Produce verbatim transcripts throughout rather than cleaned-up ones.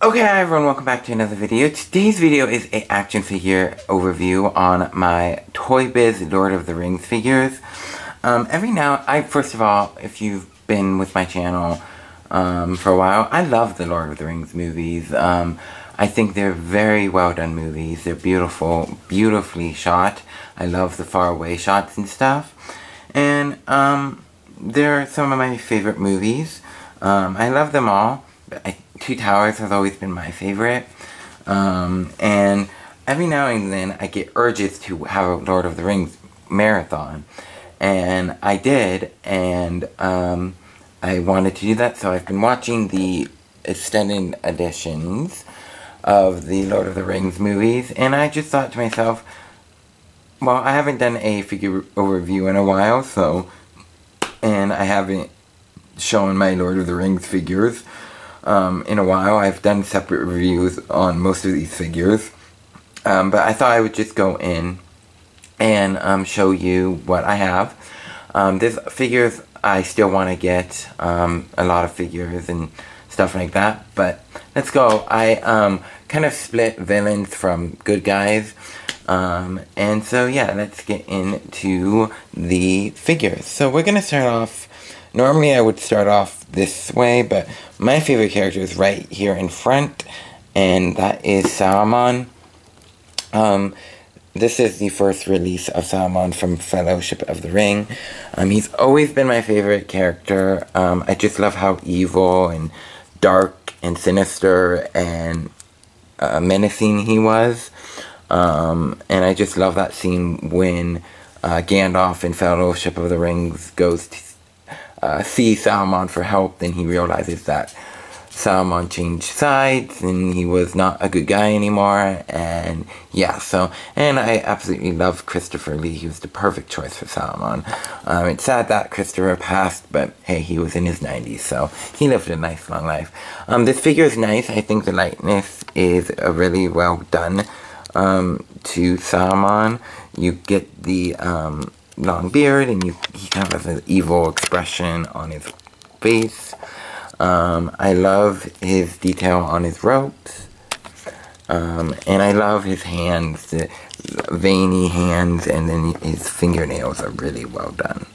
Okay, hi everyone, welcome back to another video. Today's video is a action figure overview on my Toybiz Lord of the Rings figures. Um, every now, I first of all, if you've been with my channel um, for a while, I love the Lord of the Rings movies. Um, I think they're very well done movies. They're beautiful, beautifully shot. I love the far away shots and stuff. And um, they're some of my favorite movies. Um, I love them all. I, Two Towers has always been my favorite, um, and every now and then I get urges to have a Lord of the Rings marathon, and I did, and um, I wanted to do that, so I've been watching the extended editions of the Lord of the Rings movies, and I just thought to myself, well, I haven't done a figure overview in a while, so, and I haven't shown my Lord of the Rings figures Um, in a while. I've done separate reviews on most of these figures, um, but I thought I would just go in and um, show you what I have. Um, there's figures I still want to get, um, a lot of figures and stuff like that, but let's go. I um, kind of split villains from good guys, um, and so yeah, let's get into the figures. So we're going to start off. Normally I would start off this way, but my favorite character is right here in front, and that is Saruman. Um, this is the first release of Saruman from Fellowship of the Ring. Um, he's always been my favorite character. Um, I just love how evil and dark and sinister and uh, menacing he was. Um, and I just love that scene when uh, Gandalf in Fellowship of the Rings goes to Uh, see Saruman for help, then he realizes that Saruman changed sides and he was not a good guy anymore, and yeah, so, and I absolutely love Christopher Lee. He was the perfect choice for Saruman. Um, it's sad that Christopher passed, but hey, he was in his nineties, so he lived a nice long life. Um, this figure is nice. I think the likeness is uh, really well done um, to Saruman. You get the um, long beard, and you, he kind of has an evil expression on his face. Um, I love his detail on his ropes. Um, and I love his hands, the veiny hands, and then his fingernails are really well done.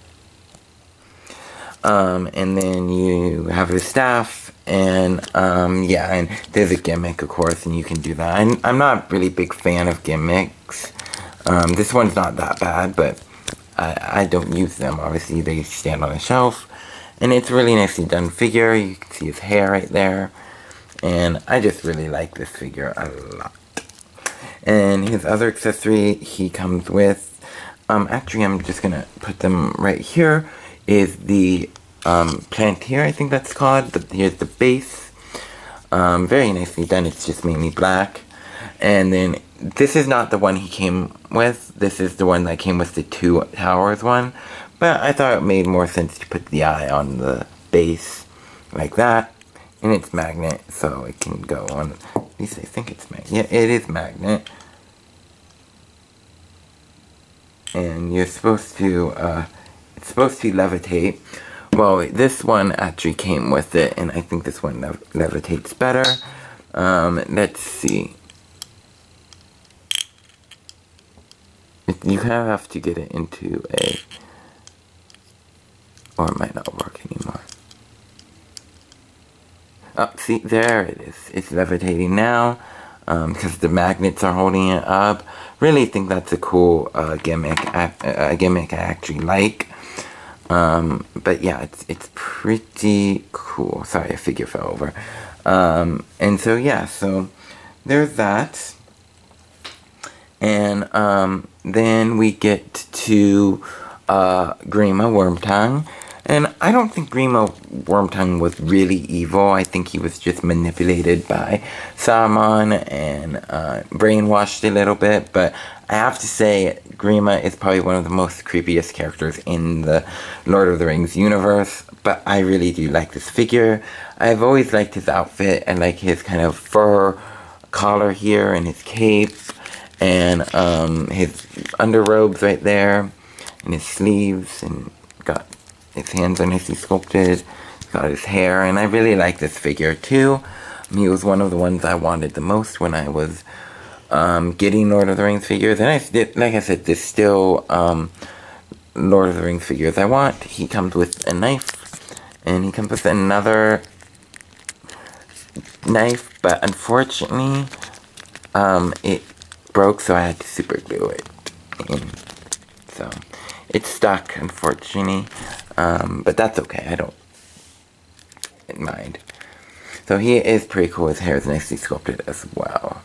Um, and then you have his staff, and um, yeah, and there's a gimmick, of course, and you can do that. I'm, I'm not a really big fan of gimmicks. Um, this one's not that bad, but I, I don't use them. Obviously, they stand on a shelf. And it's a really nicely done figure. You can see his hair right there. And I just really like this figure a lot. And his other accessory he comes with, um, actually I'm just going to put them right here, is the um, Plantier, I think that's called. The, here's the base. Um, very nicely done. It's just mainly black. And then this is not the one he came with. This is the one that came with the Two Towers one. But I thought it made more sense to put the eye on the base like that. And it's magnet, so it can go on. At least I think it's magnet. Yeah, it is magnet. And you're supposed to, uh, it's supposed to levitate. Well, this one actually came with it, and I think this one lev levitates better. Um, let's see. You kind of have to get it into a, or it might not work anymore. Oh, see, there it is. It's levitating now, um, because the magnets are holding it up. Really think that's a cool uh, gimmick, a uh, gimmick I actually like. Um, but yeah, it's, it's pretty cool. Sorry, a figure fell over. Um, and so yeah, so there's that. And um, then we get to uh, Grima Wormtongue. And I don't think Grima Wormtongue was really evil. I think he was just manipulated by Saruman and uh, brainwashed a little bit. But I have to say, Grima is probably one of the most creepiest characters in the Lord of the Rings universe. But I really do like this figure. I've always liked his outfit. I like his kind of fur collar here and his cape. And um, his underrobes right there, and his sleeves, and got his hands are nicely sculpted, got his hair, and I really like this figure too. He was one of the ones I wanted the most when I was um, getting Lord of the Rings figures. And I did, like I said, there's still um, Lord of the Rings figures I want. He comes with a knife, and he comes with another knife, but unfortunately, um, it broke, so I had to super glue it in. So, it's stuck, unfortunately, um, but that's okay, I don't mind. So he is pretty cool, his hair is nicely sculpted as well.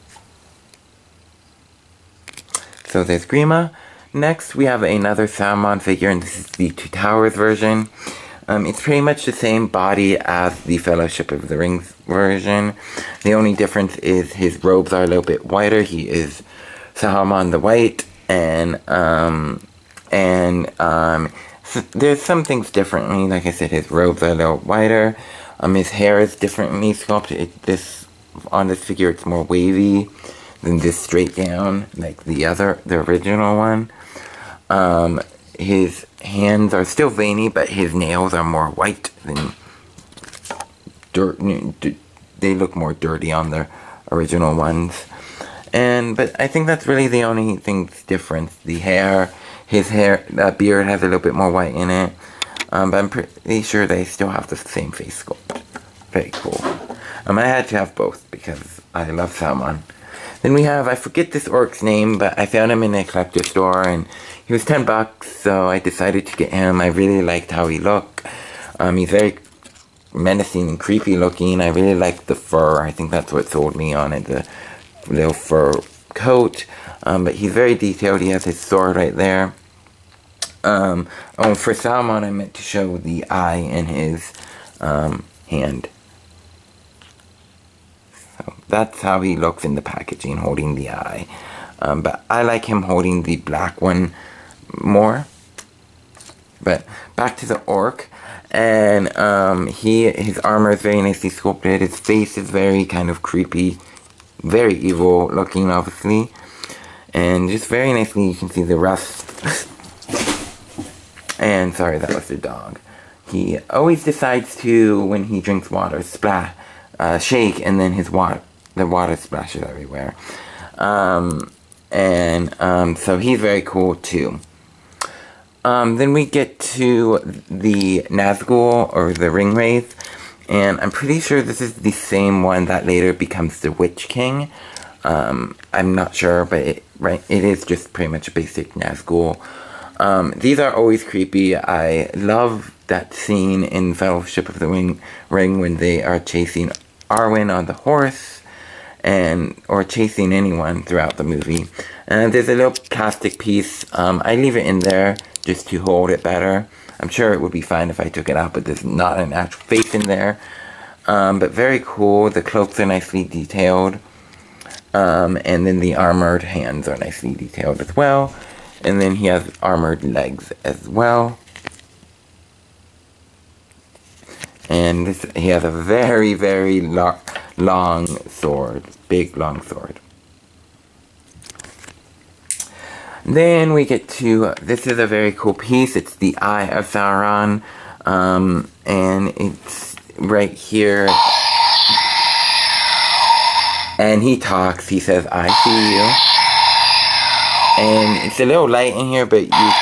So there's Grima. Next, we have another Saruman figure, and this is the Two Towers version. Um, it's pretty much the same body as the Fellowship of the Rings version. The only difference is his robes are a little bit whiter. He is Saruman the White, and um, and um, so there's some things differently. Like I said, his robes are a little whiter. Um, his hair is differently sculpted. It, this on this figure, it's more wavy than this straight down, like the other, the original one. Um, his hands are still veiny, but his nails are more white than dirt. They look more dirty on the original ones. And, but I think that's really the only thing that's different. The hair, his hair, that beard has a little bit more white in it. Um, but I'm pretty sure they still have the same face sculpt. Very cool. Um, I had to have both because I love Saruman. Then we have, I forget this orc's name, but I found him in a collector store, and he was ten bucks, so I decided to get him. I really liked how he looked. Um, he's very menacing and creepy looking. I really liked the fur. I think that's what sold me on it, the little fur coat. Um, but he's very detailed. He has his sword right there. Um, oh, for Saruman, I meant to show the eye in his um, hand. So that's how he looks in the packaging, holding the eye. Um, but I like him holding the black one more. But back to the orc. And um, he his armor is very nicely sculpted. His face is very kind of creepy. Very evil looking, obviously. And just very nicely, you can see the rust. And sorry, that was the dog. He always decides to, when he drinks water, splash, uh, shake, and then his water, the water splashes everywhere. Um, and um, so he's very cool too. Um, then we get to the Nazgul, or the Ringwraith, and I'm pretty sure this is the same one that later becomes the Witch King. Um, I'm not sure, but it, right, it is just pretty much a basic Nazgul. Um, these are always creepy. I love that scene in Fellowship of the Ring, Ring when they are chasing Arwen on the horse, and or chasing anyone throughout the movie. And there's a little plastic piece. Um, I leave it in there just to hold it better. I'm sure it would be fine if I took it out, but there's not an actual face in there. Um, but very cool. The cloaks are nicely detailed. Um, and then the armored hands are nicely detailed as well. And then he has armored legs as well. And this, he has a very, very lo long sword. Big, long sword. Then we get to, this is a very cool piece. It's the Eye of Sauron. Um, and it's right here. And he talks. He says, "I see you." And it's a little light in here, but you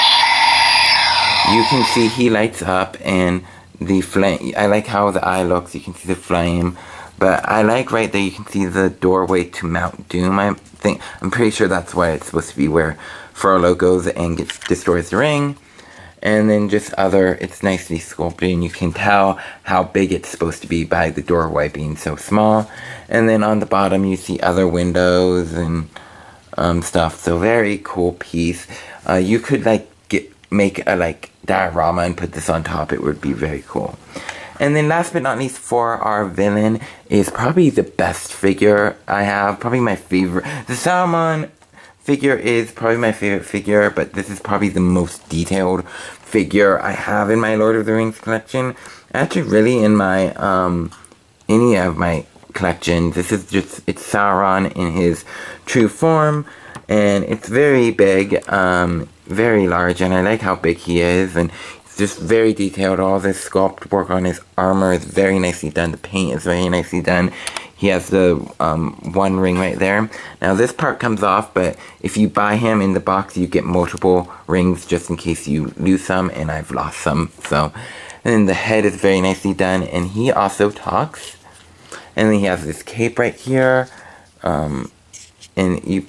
you can see he lights up, and the flame. I like how the eye looks. You can see the flame, but I like right there. You can see the doorway to Mount Doom. I think I'm pretty sure that's why it's supposed to be where Frodo goes and gets destroys the ring. And then just other, it's nicely sculpted, and you can tell how big it's supposed to be by the doorway being so small. And then on the bottom you see other windows and um, stuff. So very cool piece. Uh, you could like get make a like diorama and put this on top. It would be very cool. And then last but not least, for our villain is probably the best figure I have. Probably my favorite. The Saruman figure is probably my favorite figure, but this is probably the most detailed figure I have in my Lord of the Rings collection. Actually, really in my, um, any of my collections. This is just, it's Sauron in his true form, and it's very big, um, very large, and I like how big he is, and just very detailed. All this sculpt work on his armor is very nicely done. The paint is very nicely done. He has the um, one ring right there. Now this part comes off, but if you buy him in the box, you get multiple rings just in case you lose some, and I've lost some. So, and then the head is very nicely done, and he also talks. And then he has this cape right here, um, and you,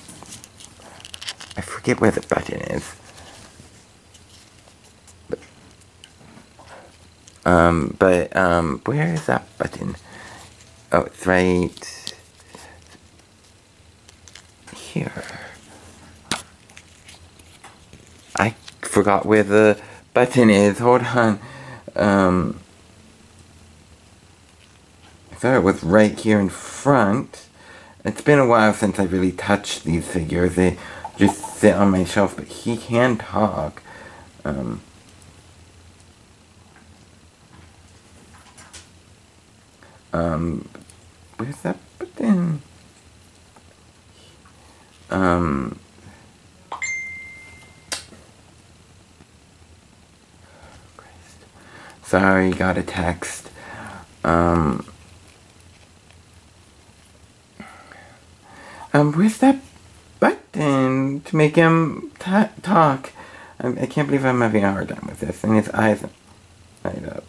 I forget where the button is. But, um, but um, where is that button? Oh, it's right here. I forgot where the button is. Hold on. Um, I thought it was right here in front. It's been a while since I really touched these figures. They just sit on my shelf, but he can talk. Um, um, where's that button? Um, Christ. Sorry, got a text. Um, um, where's that button to make him ta talk? I, I can't believe I'm having a hard time with this. And his eyes light up.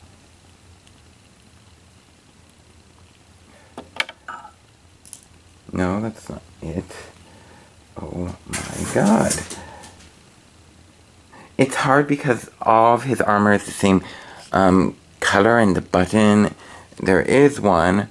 No, that's not it. Oh my god. It's hard because all of his armor is the same um, color, and the button, there is one,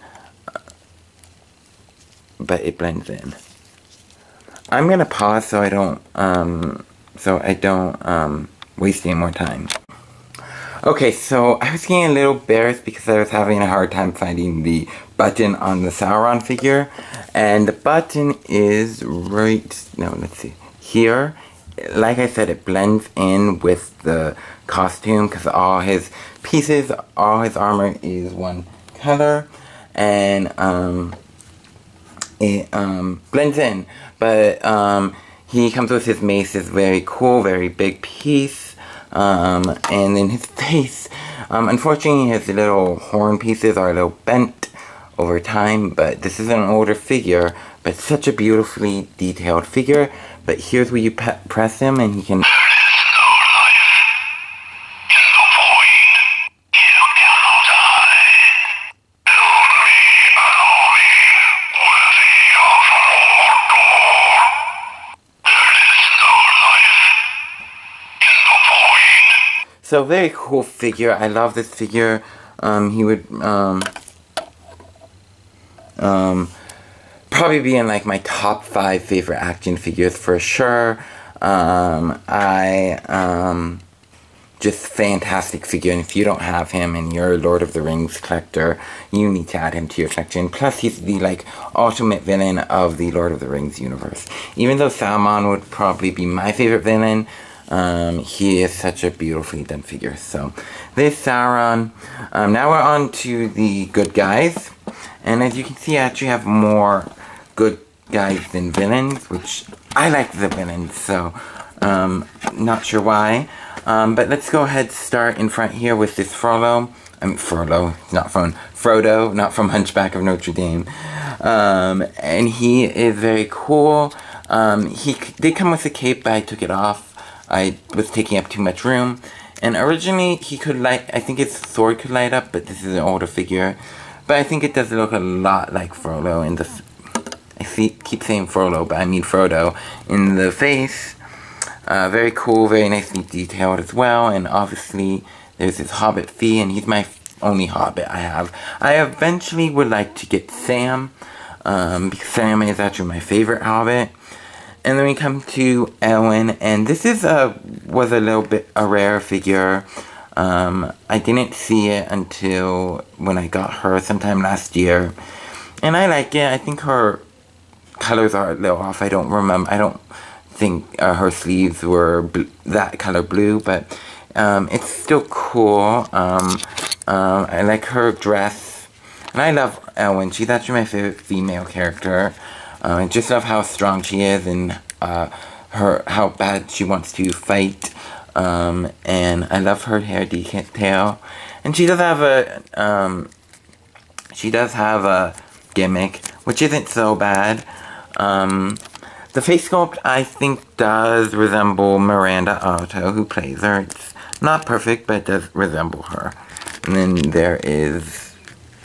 but it blends in. I'm gonna pause so I don't, um, so I don't um, waste any more time. Okay, so I was getting a little embarrassed because I was having a hard time finding the button on the Saruman figure. And the button is right, no, let's see, here. Like I said, it blends in with the costume because all his pieces, all his armor is one color. And um, it um, blends in. But um, he comes with his mace, is very cool, very big piece. Um, and then his face, um, unfortunately his little horn pieces are a little bent over time, but this is an older figure, but such a beautifully detailed figure. But here's where you pe press him and he can... So very cool figure. I love this figure. Um, he would um, um, probably be in like my top five favorite action figures for sure. Um, I um, just fantastic figure, and if you don't have him and you're a Lord of the Rings collector, you need to add him to your collection. Plus, he's the like ultimate villain of the Lord of the Rings universe. Even though Saruman would probably be my favorite villain, Um, he is such a beautifully done figure. So, this Sauron. Um, now we're on to the good guys. And as you can see, I actually have more good guys than villains, which I like the villains, so, um, not sure why. Um, but let's go ahead and start in front here with this Frollo. I mean, Frollo, not from Frodo, not from Hunchback of Notre Dame. Um, and he is very cool. Um, he did come with a cape, but I took it off. I was taking up too much room. And originally, he could light, I think his sword could light up, but this is an older figure. But I think it does look a lot like Frodo in the, I see, keep saying Frollo, but I mean Frodo in the face. Uh, very cool, very nicely detailed as well. And obviously, there's this Hobbit Fee, and he's my only Hobbit I have. I eventually would like to get Sam, um, because Sam is actually my favorite Hobbit. And then we come to Eowyn, and this is a was a little bit a rare figure. Um, I didn't see it until when I got her sometime last year, and I like it. I think her colors are a little off. I don't remember. I don't think uh, her sleeves were bl that color blue, but um, it's still cool. Um, um, I like her dress, and I love Eowyn. She's actually my favorite female character. Uh, I just love how strong she is and uh, her how bad she wants to fight Um, and I love her hair detail. And she does have a, um, she does have a gimmick, which isn't so bad. Um, the face sculpt, I think, does resemble Miranda Otto, who plays her. It's not perfect, but it does resemble her. And then there is,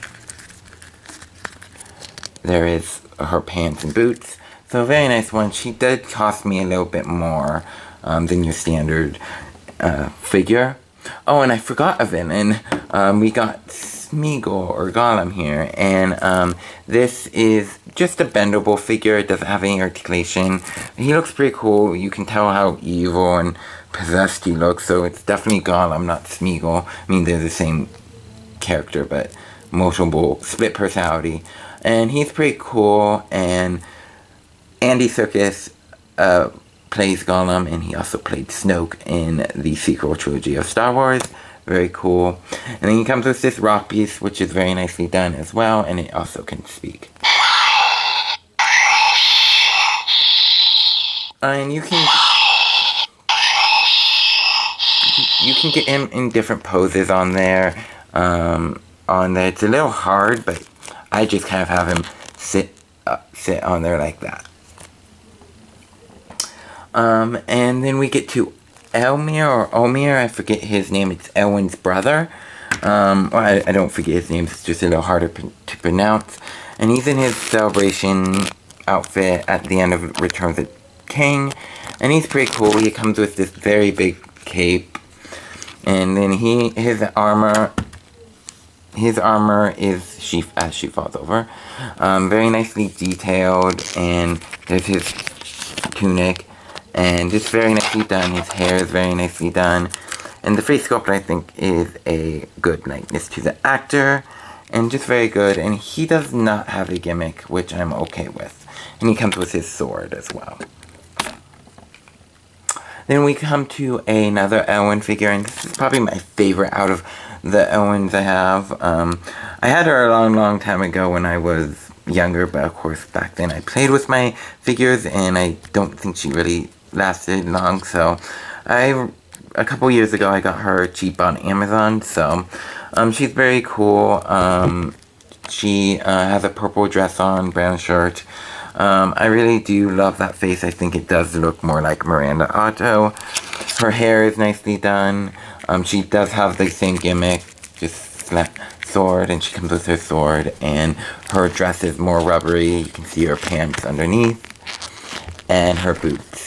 there is her pants and boots. So a very nice one. She did cost me a little bit more um, than your standard uh, figure. Oh, and I forgot a villain. Um, we got Smeagol or Gollum here, and um, this is just a bendable figure. It doesn't have any articulation. He looks pretty cool. You can tell how evil and possessed he looks, so it's definitely Gollum, not Smeagol. I mean, they're the same character, but multiple split personality. And he's pretty cool, and Andy Serkis uh, plays Gollum, and he also played Snoke in the sequel trilogy of Star Wars. Very cool. And then he comes with this rock piece, which is very nicely done as well, and it also can speak. And you can you can get him in different poses on there. Um, on there, it's a little hard, but I just kind of have him sit uh, sit on there like that. Um, and then we get to Elmir or Omir, I forget his name, it's Eowyn's brother. Um, well, I, I don't forget his name, it's just a little harder to pronounce. And he's in his celebration outfit at the end of Return of the King. And he's pretty cool. He comes with this very big cape. And then he, his armor, his armor is, she, as she falls over, um, very nicely detailed. And there's his tunic. And it's very nicely done. His hair is very nicely done. And the face sculpt, I think, is a good likeness to the actor. And just very good. And he does not have a gimmick, which I'm okay with. And he comes with his sword as well. Then we come to another Eowyn figure. And this is probably my favorite out of the Eowyn's I have. Um, I had her a long, long time ago when I was younger. But of course, back then I played with my figures. And I don't think she really lasted long, so I a couple years ago I got her cheap on Amazon. So um, she's very cool. Um, she uh, has a purple dress on, brown shirt. Um, I really do love that face. I think it does look more like Miranda Otto. Her hair is nicely done. Um, she does have the same gimmick, just slap sword, and she comes with her sword, and her dress is more rubbery. You can see her pants underneath, and her boots.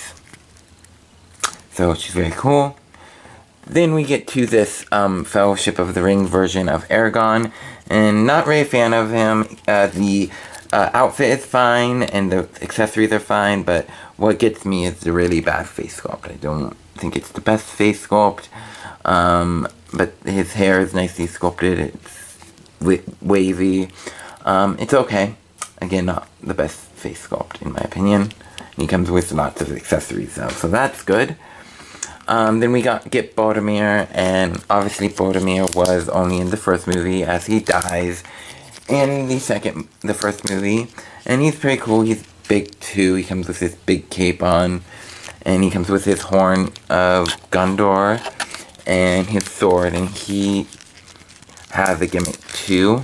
So she's very cool. Then we get to this um, Fellowship of the Ring version of Aragorn. And not really a fan of him. Uh, the uh, outfit is fine and the accessories are fine. But what gets me is the really bad face sculpt. I don't think it's the best face sculpt. Um, but his hair is nicely sculpted. It's wavy. Um, it's okay. Again, not the best face sculpt in my opinion. And he comes with lots of accessories though. So that's good. Um, then we got get Boromir, and obviously Boromir was only in the first movie as he dies in the second, the first movie, and he's pretty cool. He's big too. He comes with his big cape on, and he comes with his horn of Gondor and his sword, and he has a gimmick too.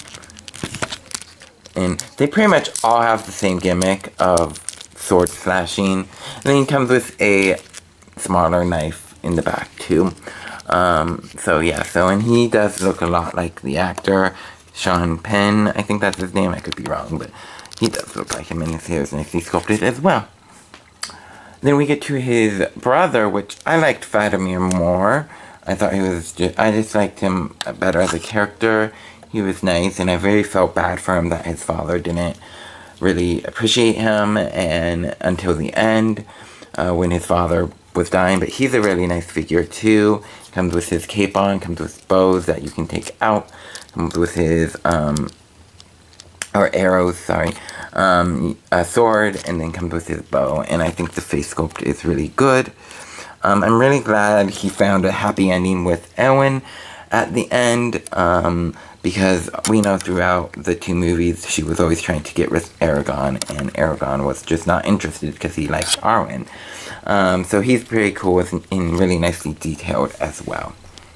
And they pretty much all have the same gimmick of sword slashing, and then he comes with a smaller knife in the back too. Um, so yeah, so and he does look a lot like the actor Sean Penn, I think that's his name, I could be wrong, but he does look like him, and his hair is nicely sculpted as well. Then we get to his brother, which I liked Faramir more. I thought he was just, I just liked him better as a character. He was nice, and I very felt bad for him that his father didn't really appreciate him, and until the end, uh, when his father was dying. But he's a really nice figure too. Comes with his cape on, comes with bows that you can take out, comes with his um or arrows, sorry, um a sword, and then comes with his bow. And I think the face sculpt is really good. um I'm really glad he found a happy ending with Eowyn at the end. Um because we know throughout the two movies she was always trying to get with Aragorn, and Aragorn was just not interested because he liked Arwen. Um, so he's pretty cool and really nicely detailed as well.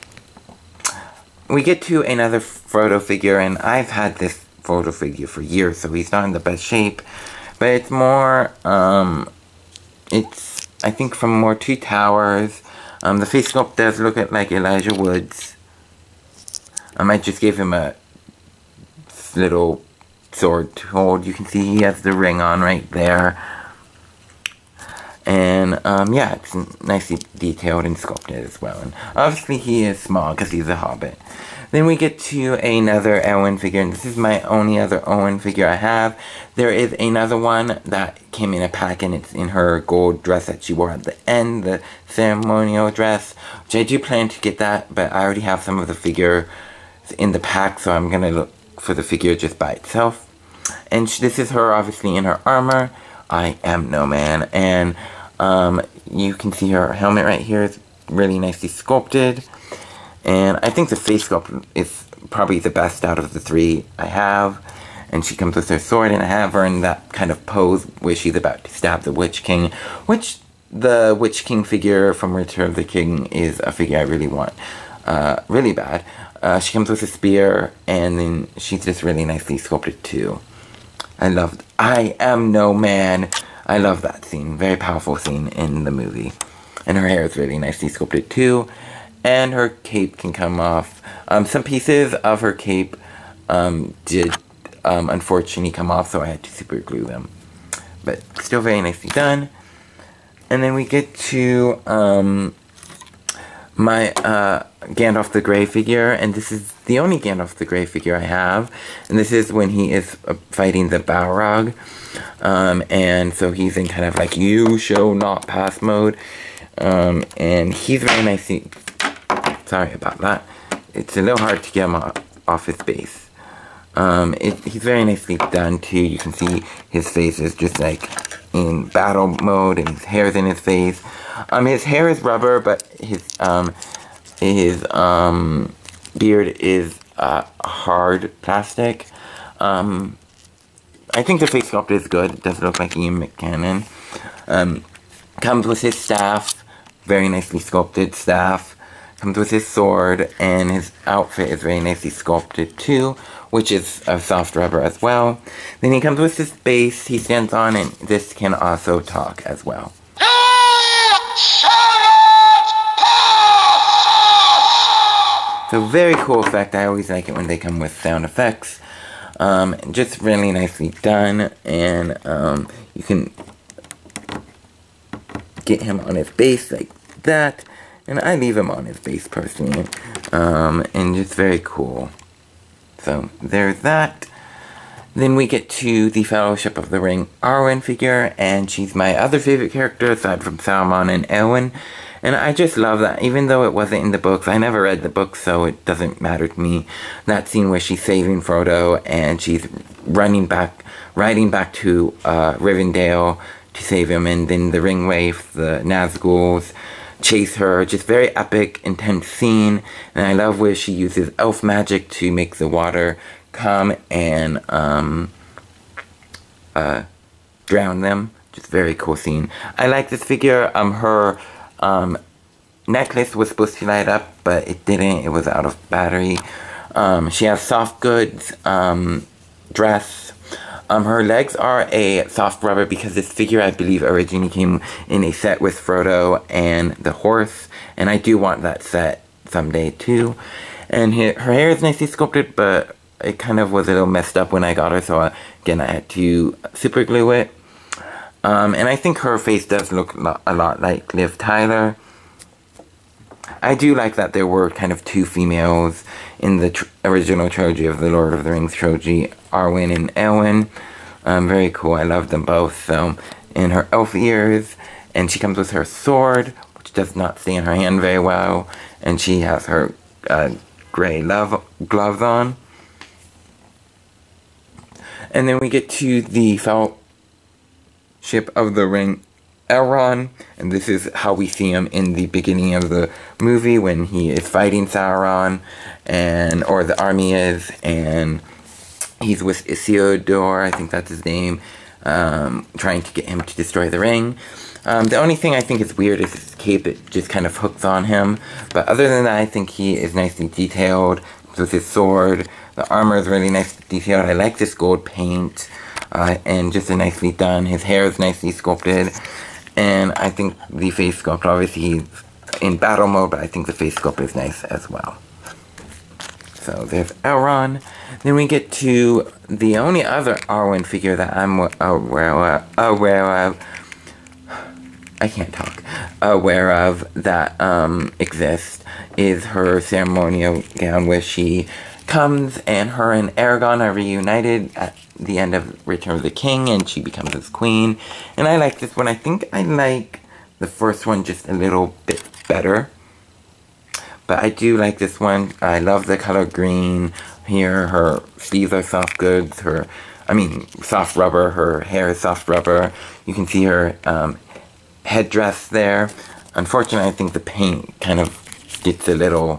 We get to another Frodo figure, and I've had this Frodo figure for years, so he's not in the best shape. But it's more, um, it's, I think, from more Two Towers. Um, the face sculpt does look at like Elijah Wood's. Um, I just gave him a little sword to hold. You can see he has the ring on right there. And, um, yeah, it's nicely detailed and sculpted as well. And obviously he is small because he's a hobbit. Then we get to another Eowyn figure, and this is my only other Eowyn figure I have. There is another one that came in a pack, and it's in her gold dress that she wore at the end, the ceremonial dress, which I do plan to get that, but I already have some of the figure in the pack, so I'm going to look for the figure just by itself. And this is her, obviously, in her armor. I am no man, and um, you can see her helmet right here is really nicely sculpted. And I think the face sculpt is probably the best out of the three I have. And she comes with her sword, and I have her in that kind of pose where she's about to stab the Witch King. Which, the Witch King figure from Return of the King is a figure I really want. Uh, really bad. Uh, she comes with a spear, and then she's just really nicely sculpted too. I love, I am no man. I love that scene. Very powerful scene in the movie. And her hair is really nicely sculpted too. And her cape can come off. Um, some pieces of her cape um, did um, unfortunately come off, so I had to super glue them. But still very nicely done. And then we get to um, my uh, Gandalf the Grey figure. And this is the only Gandalf the Grey figure I have. And this is when he is uh, fighting the Balrog. Um, and so he's in kind of like, you shall not pass mode. Um, and he's very nicely... Sorry about that. It's a little hard to get him off, off his base. Um, it, he's very nicely done too. You can see his face is just like in battle mode, and his hair's in his face. Um, his hair is rubber, but his um, his um, beard is uh, hard plastic. Um, I think the face sculpt is good. It does look like Ian McKellen. Um, comes with his staff, very nicely sculpted staff. Comes with his sword, and his outfit is very nicely sculpted too, which is a soft rubber as well. Then he comes with his base he stands on, and this can also talk as well. So very cool effect. I always like it when they come with sound effects. Um, just really nicely done, and um, you can get him on his base like that. And I leave him on his base personally. Um, and just very cool. So there's that. Then we get to the Fellowship of the Ring Arwen figure. And she's my other favorite character aside from Saruman and Eowyn. And I just love that. Even though it wasn't in the books. I never read the books, so it doesn't matter to me. That scene where she's saving Frodo and she's running back, riding back to uh, Rivendell to save him. And then the ring wraiths, the Nazguls, chase her. Just very epic, intense scene. And I love where she uses elf magic to make the water come and um, uh, drown them. Just very cool scene. I like this figure. Um, her um, necklace was supposed to light up, but it didn't. It was out of battery. Um, she has soft goods um, dress. Um, her legs are a soft rubber because this figure, I believe, originally came in a set with Frodo and the horse. And I do want that set someday, too. And her, her hair is nicely sculpted, but it kind of was a little messed up when I got her. So, uh, again, I had to super glue it. Um, and I think her face does look a lot like Liv Tyler. I do like that there were kind of two females in the tr original trilogy of the Lord of the Rings trilogy, Arwen and Eowyn. Um, very cool. I love them both. So, in her elf ears, and she comes with her sword, which does not stay in her hand very well, and she has her uh, gray love gloves on. And then we get to the Fellowship of the Ring Elrond, and this is how we see him in the beginning of the movie when he is fighting Sauron, and or the army is, and he's with Isildur, I think that's his name, um, trying to get him to destroy the ring. Um, the only thing I think is weird is his cape. It just kind of hooks on him, but other than that, I think he is nicely detailed with his sword. The armor is really nice detailed. I like this gold paint, uh, and just a nicely done. His hair is nicely sculpted. And I think the face sculpt, obviously he's in battle mode, but I think the face sculpt is nice as well. So there's Elrond. Then we get to the only other Arwen figure that I'm aware of, aware of I can't talk, aware of that um, exists, is her ceremonial gown where she comes and her and Aragorn are reunited at the end of Return of the King, and she becomes his queen. And I like this one. I think I like the first one just a little bit better, but I do like this one. I love the color green here. Her sleeves are soft goods. Her, I mean, soft rubber. Her hair is soft rubber. You can see her um, headdress there. Unfortunately, I think the paint kind of gets a little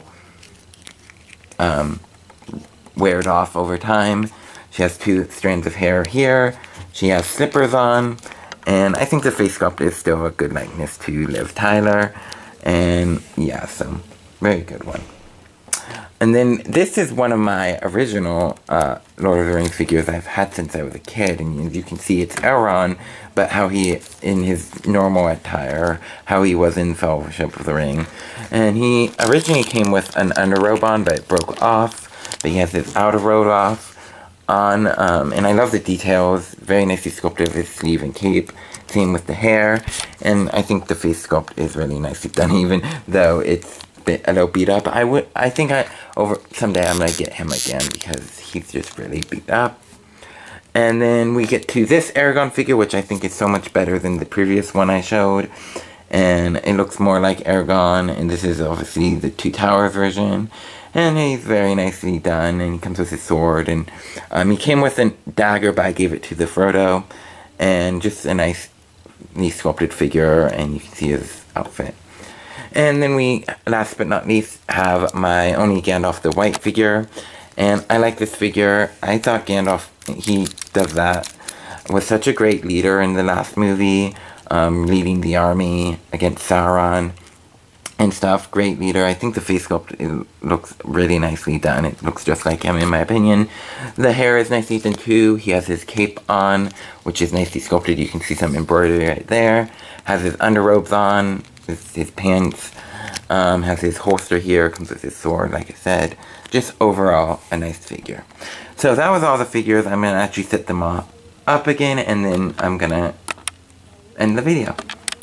um, weared off over time. She has two strands of hair here. She has slippers on. And I think the face sculpt is still a good likeness to Liv Tyler. And yeah, so very good one. And then this is one of my original uh, Lord of the Rings figures I've had since I was a kid. And as you can see, it's Elrond, but how he, in his normal attire, how he was in Fellowship of the Ring. And he originally came with an underrobe on, but it broke off. But he has this outer robe off on, um, and I love the details. Very nicely sculpted with his sleeve and cape. Same with the hair, and I think the face sculpt is really nicely done, even though it's bit, a little beat up. I would, I think I over someday I'm gonna get him again because he's just really beat up. And then we get to this Aragorn figure, which I think is so much better than the previous one I showed, and it looks more like Aragorn. And this is obviously the Two Towers version. And he's very nicely done, and he comes with his sword, and um, he came with a dagger, but I gave it to the Frodo, and just a nice, nice sculpted figure, and you can see his outfit. And then we, last but not least, have my only Gandalf the White figure, and I like this figure. I thought Gandalf, he does that, was such a great leader in the last movie, um, leading the army against Sauron and stuff. Great leader. I think the face sculpt it looks really nicely done. It looks just like him in my opinion. The hair is nicely done too. He has his cape on, which is nicely sculpted. You can see some embroidery right there. Has his underrobes on, his, his pants. Um, has his holster here, comes with his sword, like I said. Just overall a nice figure. So that was all the figures. I'm going to actually set them all up again, and then I'm going to end the video.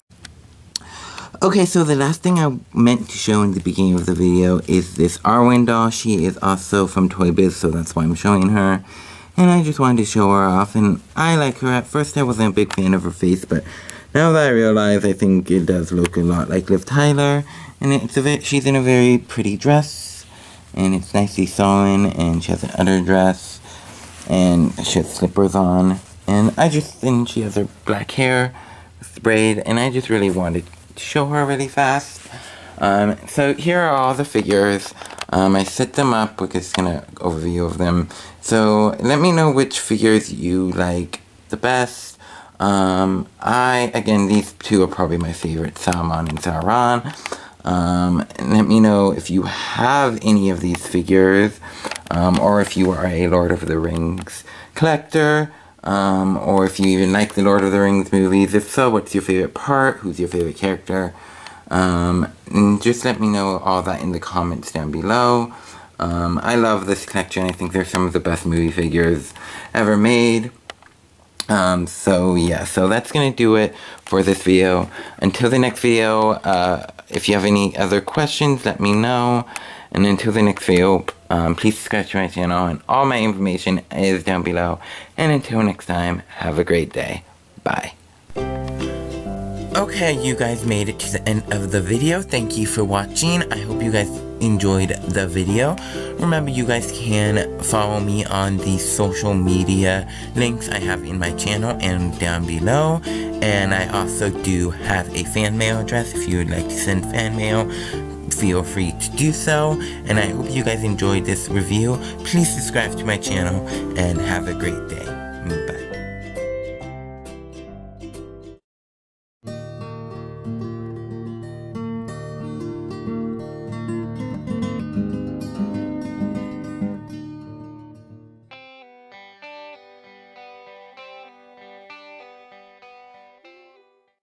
Okay, so the last thing I meant to show in the beginning of the video is this Arwen doll. She is also from Toy Biz, so that's why I'm showing her. And I just wanted to show her off, and I like her. At first I wasn't a big fan of her face, but now that I realize, I think it does look a lot like Liv Tyler. And it's a very, she's in a very pretty dress, and it's nicely sewn, and she has an underdress, and she has slippers on. And I just, and she has her black hair sprayed, and I just really wanted to show her really fast. Um, so here are all the figures. Um, I set them up. We're just gonna overview of them. So let me know which figures you like the best. Um, I, again, these two are probably my favorite, Saruman and Sauron. Um, and let me know if you have any of these figures, um, or if you are a Lord of the Rings collector. Um, or if you even like the Lord of the Rings movies. If so, what's your favorite part? Who's your favorite character? Um, and just let me know all that in the comments down below. Um, I love this collection. I think they're some of the best movie figures ever made. Um, so yeah, so that's gonna do it for this video. Until the next video, uh, if you have any other questions, let me know. And until the next video, um, please subscribe to my channel, and all my information is down below. And until next time, have a great day. Bye. Okay, you guys made it to the end of the video. Thank you for watching. I hope you guys enjoyed the video. Remember, you guys can follow me on the social media links I have in my channel and down below. And I also do have a fan mail address. If you would like to send fan mail, feel free to do so. And I hope you guys enjoyed this review. Please subscribe to my channel and have a great day.